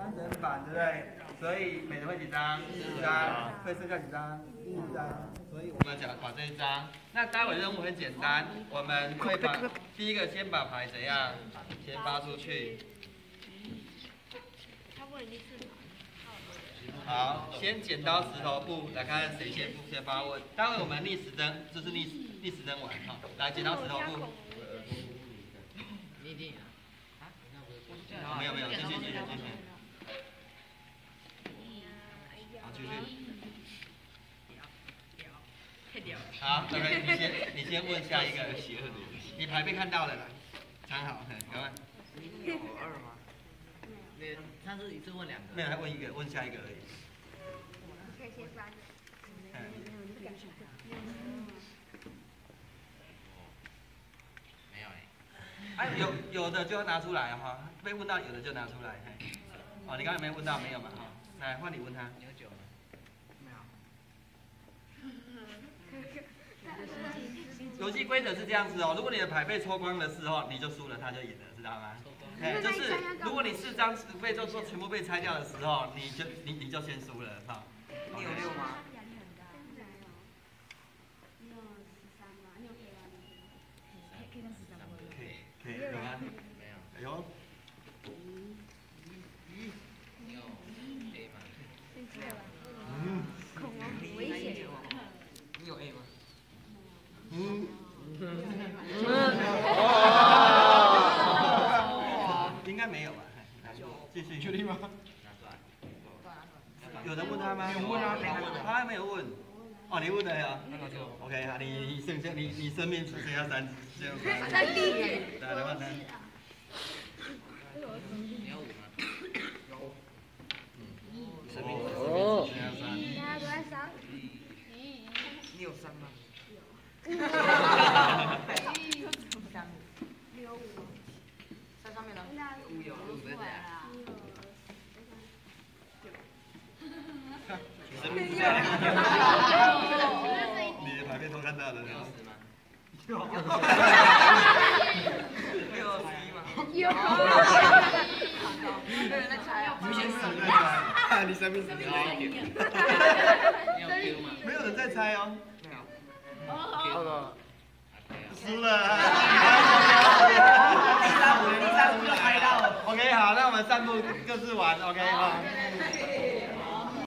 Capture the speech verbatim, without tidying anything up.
人版，对不对？所以每人会几张？四张，会剩下几张？一张。所以我们讲把这一张。那待会任务很简单，我们会把第一个先把牌怎样？先发出去。好，先剪刀石头布，来看看谁先先发问。待会我们逆时针，就是逆逆时针玩哈。来，剪刀石头布。你一定啊？没有没有，继续继续继续。好，继续。好 ，OK， 你先你先问下一个，你牌被看到了啦，参考，赶快。 有二吗？对，他是一次问两个。 没有，他问一个，问下一个而已。 可以先翻。 没有哎。 哎，有有的就要拿出来哈，被问到有的就拿出来。哦，你刚才没问到，没有嘛哈？来，换你问他。 你有酒吗？没有。 游戏规则是这样子哦，如果你的牌被抽光的时候，你就输了，他就赢了，知道吗？哎，就是如果你四张被就说全部被拆掉的时候，你就你你就先输了哈。 你有六吗？ 可以可以有吗？ 没有。 哎呦。 你有 A 吗？ 嗯。 危险。 你有 A 吗？ 嗯。应该没有吧？继续。确定吗？有人问他吗？有问啊，他还没有问。哦，你问的呀 ？OK， 好，你剩下你你生命只剩下三，只有三。 三滴。 来来问他。 你有五吗？有。嗯。生命哦。剩下三。 大家都在烧。 你有三吗？ 你有五。 在上面呢？五有，五在这呀。 生命之你的牌被偷看到了。 有十吗？ 有。 六十一吗？ 有。 有人在猜啊！ 你先死在猜，你生命只剩下一点。 你有 Q 吗？ 没有人在猜哦。 没有。 好了。输了。 第三步，第三步就猜到了。 OK， 好，那我们散步各自玩 ，OK 哈。